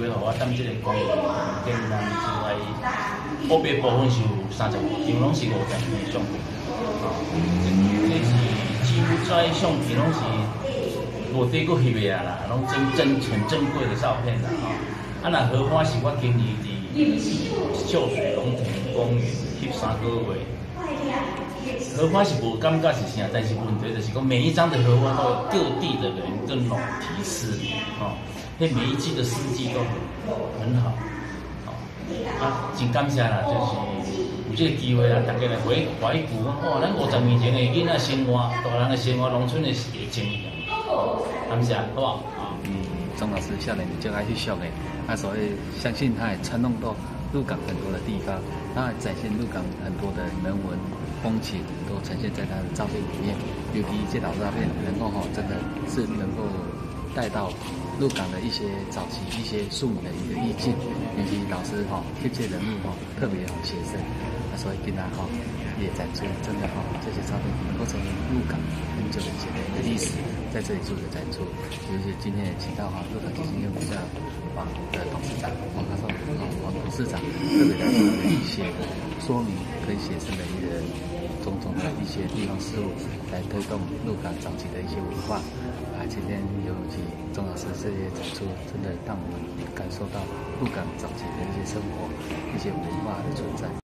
会，互我踮这个公园建咱之外，湖北部分是有30个，因为拢是50片的相片。这是几乎这些相片拢是无地佫翕的啊啦，拢很珍贵的照片啦吼。啊，那荷花是我今年伫秀水龙田公园翕3个月。荷花是无感觉是啥，但是问题就是讲每一张的荷花都有各地的人跟农题诗，哦，那每一季的四季都很好，哦，啊，真感谢啦，就是有这个机会啦，大家来回顾，哇，咱50年前的囡仔生活，大人的生活，农村的情形，感谢，好不好？ 钟老师少年就爱去秀的，所以相信他也传动到鹿港很多的地方，他展现鹿港很多的人文风情都呈现在他的照片里面。尤其这老照片能够真的是能够带到鹿港的一些早期一些庶民的一个意境，尤其老师贴切人物特别写生，所以今天也展出真的这些照片能够成为鹿港很久以前的一个历史，在这里做的展出。尤其今天也请到鹿港基金会文教网的董事长王董事长特别来做一些说明，可以写生的一个种种的一些地方事务，来推动鹿港早期的一些文化。今天尤其钟老师这些展出，真的让我们感受到鹿港早期的一些生活、一些文化的存在。